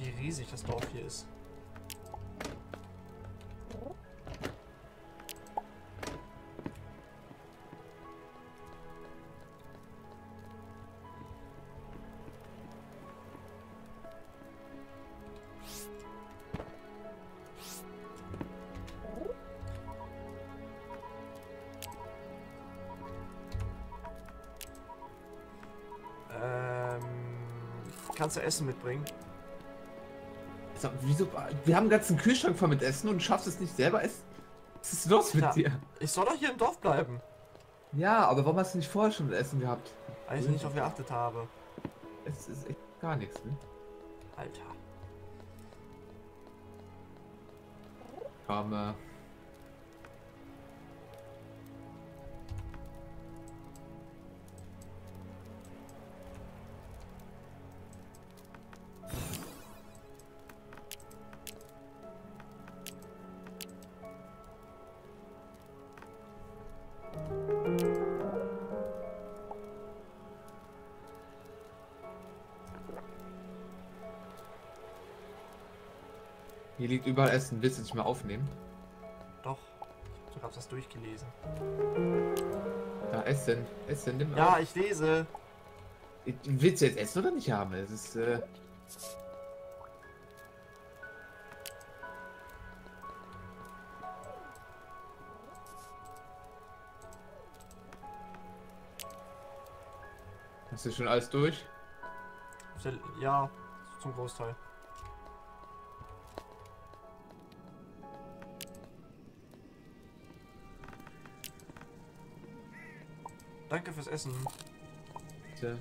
wie riesig das Dorf hier ist. Kannst du Essen mitbringen? Also, wieso? Wir haben einen ganzen Kühlschrank voll mit Essen und du schaffst es nicht selber essen? Was ist los mit dir? Ich soll doch hier im Dorf bleiben. Ja, aber warum hast du nicht vorher schon Essen gehabt? Weil ich nicht darauf geachtet habe. Es ist echt gar nichts, ne? Alter. Aber hier liegt überall Essen. Willst du nicht mehr aufnehmen? Doch. Du hast das durchgelesen. Ja, Essen. Essen, nimm Ja, auf. ich lese. Willst du jetzt Essen oder nicht haben? Es ist, Hast du schon alles durch? Ja, zum Großteil. Danke fürs Essen. Bitte.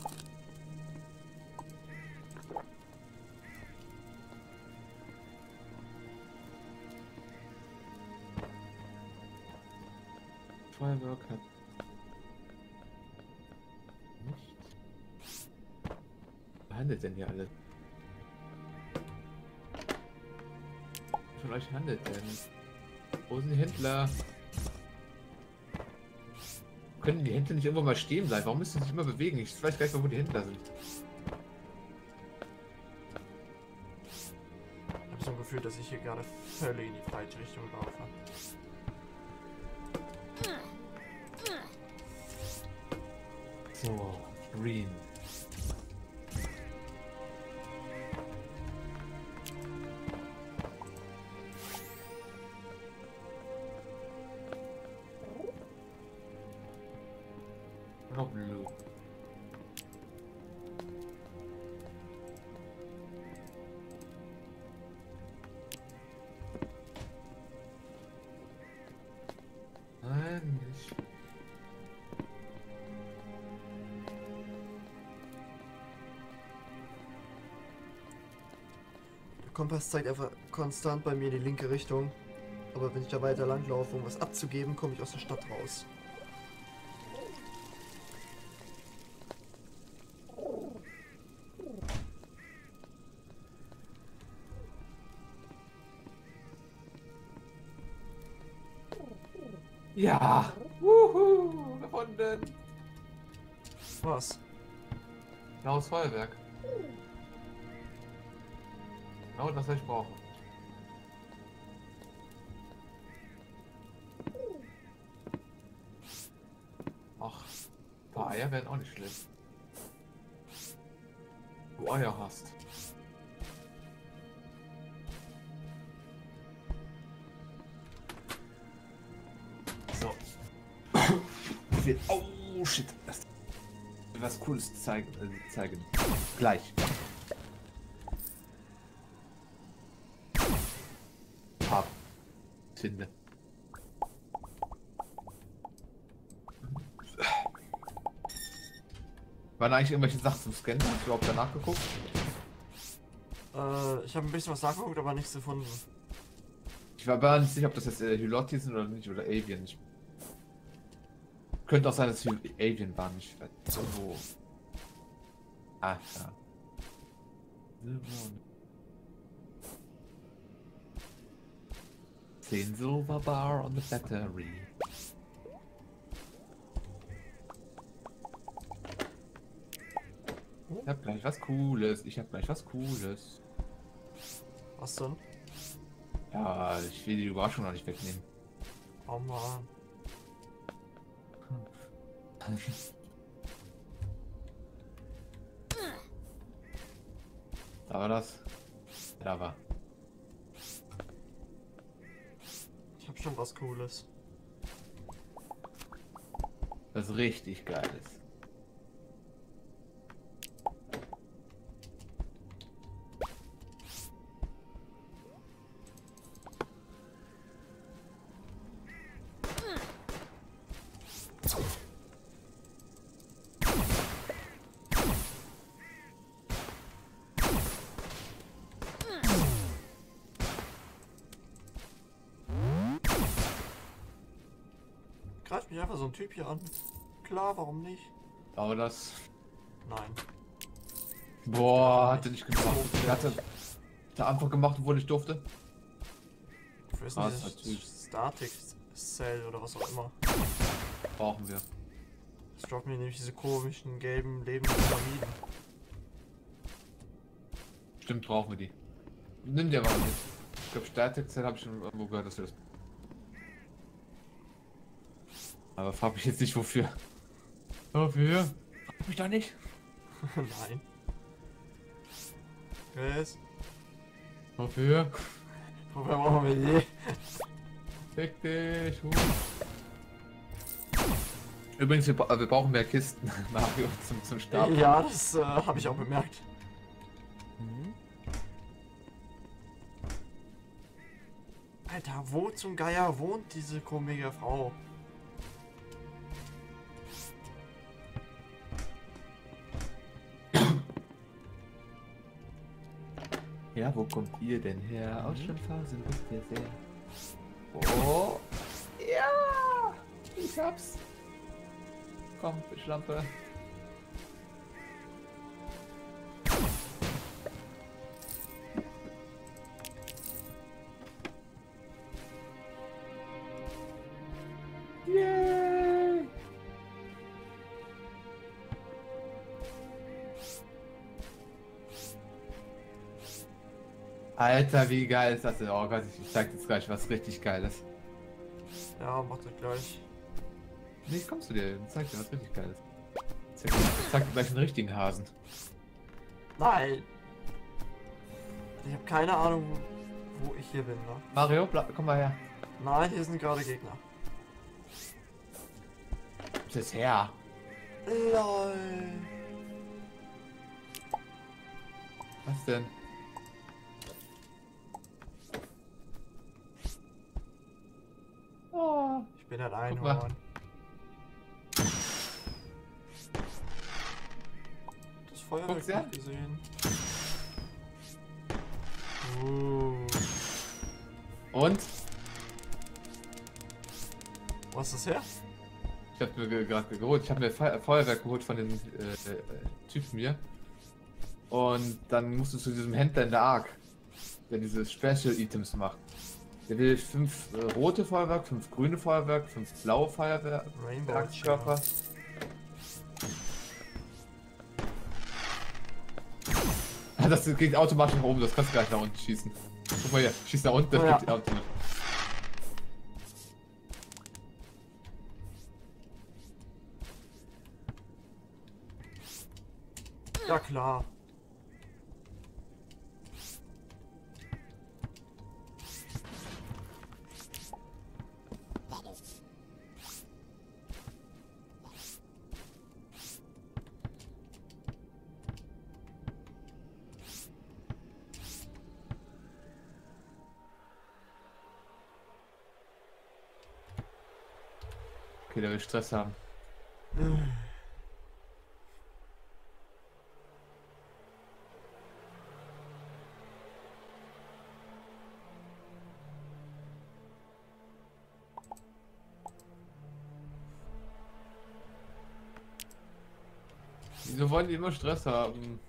Feuerwerk hat nicht. Wer handelt denn hier alle? Wer von euch handelt denn? Wo sind die Händler? Können die Händler nicht irgendwo mal stehen bleiben? Warum müssen sie sich immer bewegen? Ich weiß gar nicht mehr, wo die Händler sind. Ich habe so ein Gefühl, dass ich hier gerade völlig in die falsche Richtung laufe. So, Green. Noch Blue. Nein, nicht. Der Kompass zeigt einfach konstant bei mir in die linke Richtung. Aber wenn ich da weiter lang laufe, um was abzugeben, komme ich aus der Stadt raus. Ja! Wuhu! Gefunden! Was? Blaues Feuerwerk. Genau das, was ich brauche. Ach, ein paar Eier wären auch nicht schlecht. Du Eier hast. So. Oh shit. Das was Cooles zeigen. Gleich. Hab. Finde. Waren eigentlich irgendwelche Sachen zum Scannen? Hast du überhaupt danach geguckt? Ich habe ein bisschen was nachgeguckt, aber nichts gefunden. Ich war nicht sicher, ob das jetzt Hylotti sind oder nicht, oder Avian. Könnte auch sein, dass es Avian waren. Ich weiß irgendwo. Ah, ja. Silver bar on the battery. Ich hab gleich was Cooles. Was denn? Ja, ich will die Überraschung noch nicht wegnehmen. Oh Mann. Da war das. Da war. Ich hab schon was Cooles. Das richtig geil ist. Greift mich einfach so ein Typ hier an. Klar, warum nicht? Da war das. Nein. Boah, hat er nicht gemacht. Der hat einfach gemacht, obwohl ich durfte. Für ist Krass, dieses natürlich. Static Cell oder was auch immer. Brauchen wir. Das droppt mir nämlich diese komischen gelben lebenden Pyramiden. Stimmt, brauchen wir die. Nimm dir aber nicht. Ich glaube, Static-Zell habe ich schon irgendwo gehört, dass wir das. Aber frag mich jetzt nicht wofür. Wofür? Frag mich doch nicht. Nein. Chris, Wofür? wofür brauchen wir die? Fick dich. Übrigens, wir brauchen mehr Kisten, Mario, zum Start. Ja, das habe ich auch bemerkt. Alter, wo zum Geier wohnt diese komische Frau? Ja, wo kommt ihr denn her? Ausschnittphasen wisst ihr sehr. Oh. Ja. Ich hab's. Komm, Schlampe. Yay. Alter, wie geil ist das denn? Oh Gott, ich zeig jetzt gleich was richtig Geiles. Ja, macht das gleich. Nee, kommst du dir, zeig dir was richtig Geiles. Zeig dir gleich einen richtigen Hasen. Nein! Ich habe keine Ahnung, wo ich hier bin, ne? Mario, komm mal her. Nein, hier sind gerade Gegner. Ist jetzt her. LOL. Was denn? Oh. Ich bin ein Guck mal. Einhorn. Das Feuerwerk Guck's ja? nicht gesehen. Und? Was ist das her? Ich hab mir gerade geholt. Ich habe mir Feuerwerk geholt von den Typen hier. Und dann musst du zu diesem Händler in der Ark, der diese Special Items macht. Der will 5 rote Feuerwerk, 5 grüne Feuerwerk, 5 blaue Feuerwerk, Rainbow Werkskörper. Das geht automatisch nach oben, das kannst du gleich nach unten schießen. Guck mal hier, schieß nach unten, das Ja. geht automatisch. Ja klar. Okay, der will Stress haben. Wieso wollen die immer Stress haben?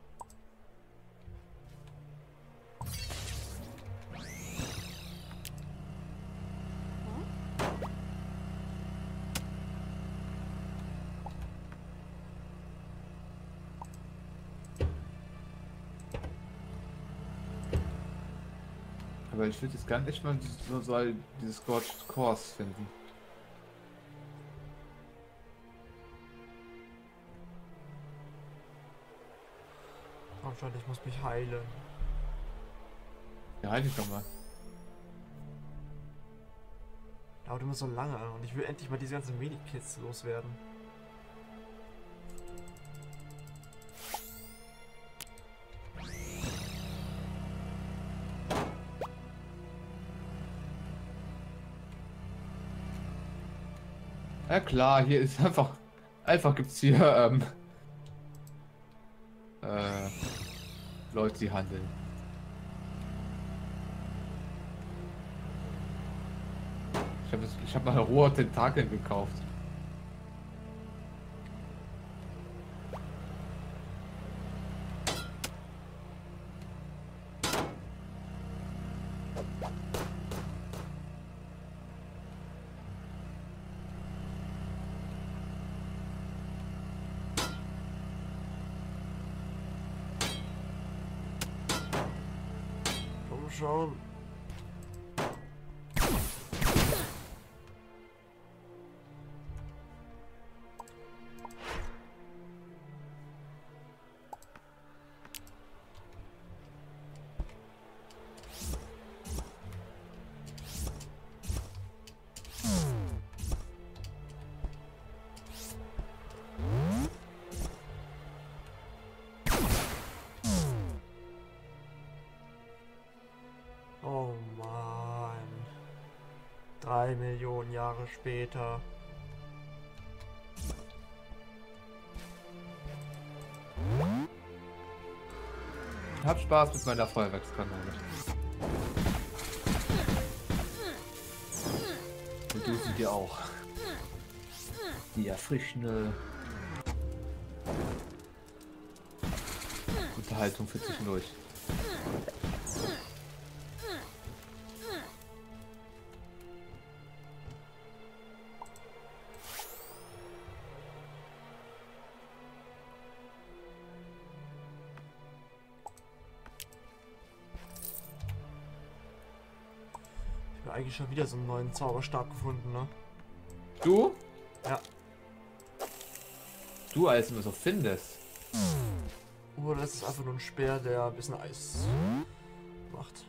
Aber ich würde jetzt gar nicht mal so dieses Scorched Course finden. Komm schon, ich muss mich heilen. Ja, halt dich doch mal. Dauert immer so lange und ich will endlich mal diese ganzen Medikits loswerden. Ja klar, hier ist einfach gibt's hier Leute, die handeln. Ich habe mal rohe Tentakeln gekauft. Komm schon. Oh Mann. 3 Millionen Jahre später. Hab Spaß mit meiner Feuerwerkskanone. Und du sie dir auch. Die erfrischende Unterhaltung für zwischendurch. Ich habe eigentlich schon wieder so einen neuen Zauberstab gefunden, ne? Du? Ja. Du als immer so findest. Oder ist es einfach nur ein Speer, der ein bisschen Eis macht?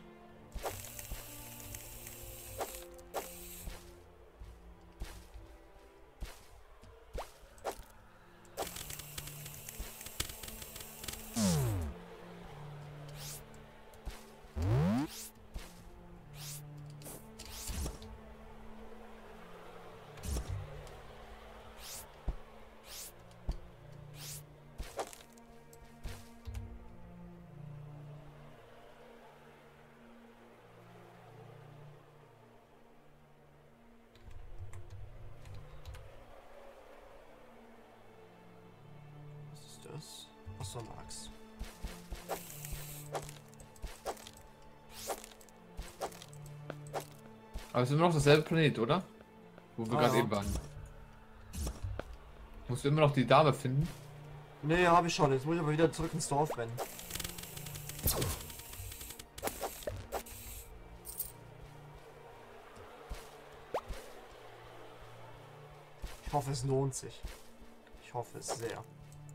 Das? Was soll Max? Aber es ist immer noch dasselbe Planet, oder? Wo wir gerade ja. eben waren. Musst du immer noch die Dame finden? Nee, habe ich schon. Jetzt muss ich aber wieder zurück ins Dorf rennen. Ich hoffe, es lohnt sich. Ich hoffe es sehr.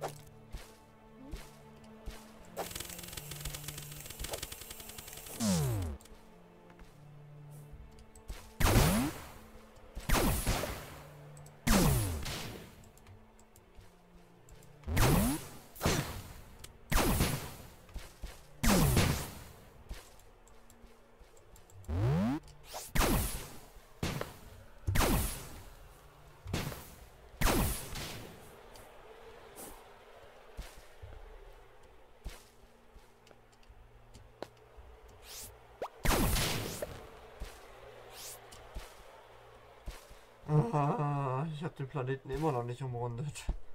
Ah, ich habe den Planeten immer noch nicht umrundet.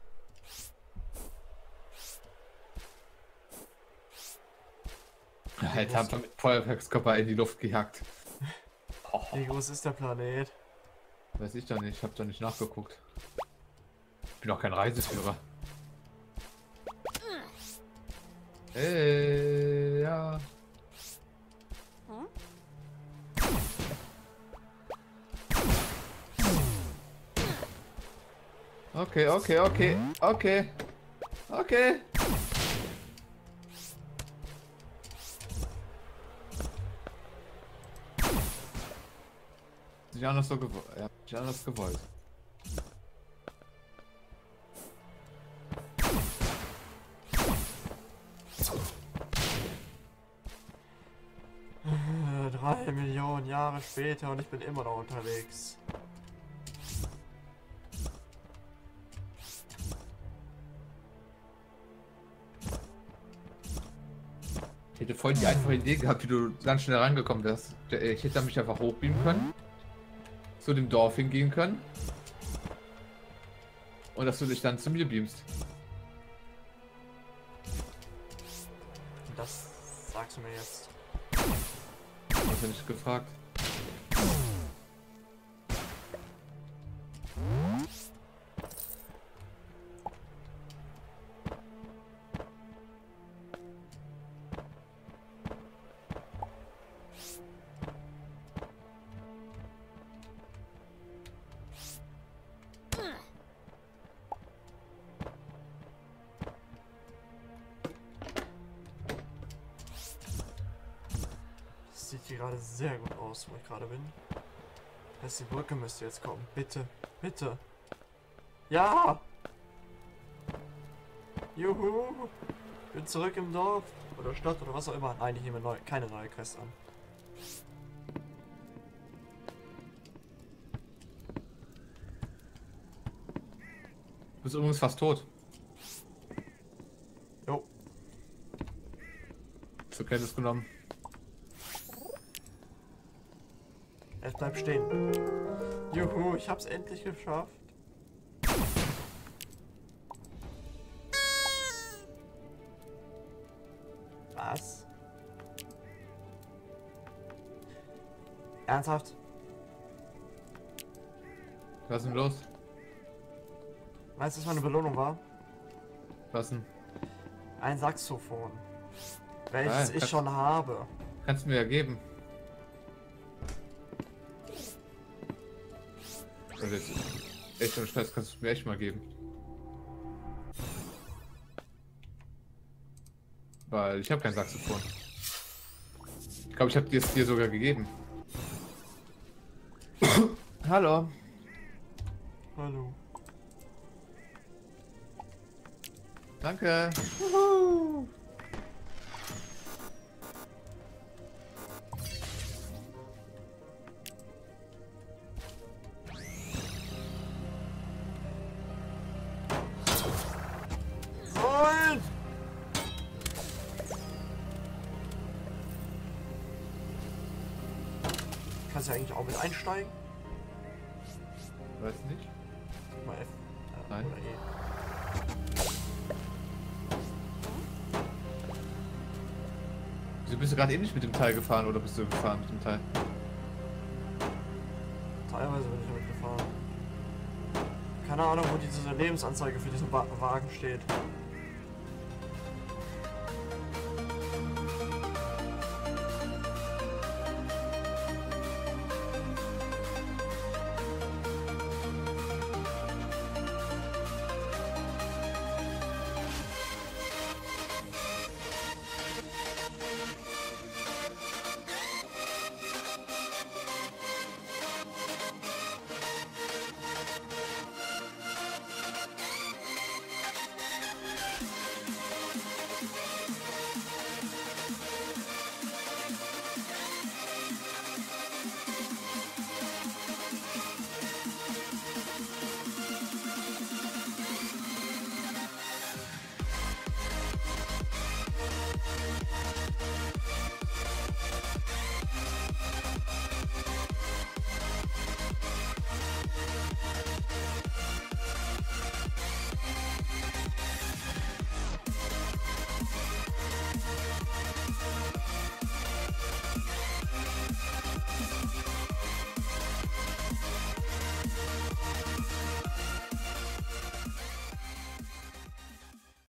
Alter, haben wir mit Feuerwerkskörper in die Luft gejagt. Oh, Wie groß ist der Planet? weiß ich doch nicht, ich hab doch nicht nachgeguckt. Ich bin doch kein Reiseführer. Ja. Okay, okay, okay, okay. Okay. Nicht anders so gewollt. Ja, nicht anders gewollt. Äh, 3 Millionen Jahre später und ich bin immer noch unterwegs. Ich hätte voll die einfache Idee gehabt, wie du ganz schnell rangekommen wärst. Ich hätte mich einfach hochbeamen können. Zu dem Dorf hingehen können. Und dass du dich dann zu mir beamst. Das sagst du mir jetzt. Hast du nicht gefragt? Sieht hier gerade sehr gut aus, wo ich gerade bin. Das heißt, die Brücke müsste jetzt kommen. Bitte, bitte. Ja! Juhu! Bin zurück im Dorf. Oder Stadt oder was auch immer. Nein, ich nehme keine neue Quest an. Du bist übrigens fast tot. Jo. Zur Kenntnis genommen. Es bleibt stehen. Juhu, ich hab's endlich geschafft. Was? Ernsthaft? Was ist denn los? Weißt du, was meine Belohnung war? Was denn? Ein Saxophon. Welches Ah, ich schon habe. Kannst du mir ja geben. Also jetzt echt und Stress kannst du mir echt mal geben. Weil ich habe kein Saxophon. Ich glaube, ich habe es dir sogar gegeben. Hallo. Hallo. Danke. Nein! Kannst du ja eigentlich auch mit einsteigen? Weiß nicht. Mal F. Nein. Oder E. Wieso bist du gerade ähnlich mit dem Teil gefahren oder bist du gefahren mit dem Teil? Teilweise bin ich damit gefahren. Keine Ahnung, wo diese Lebensanzeige für diesen Wagen steht.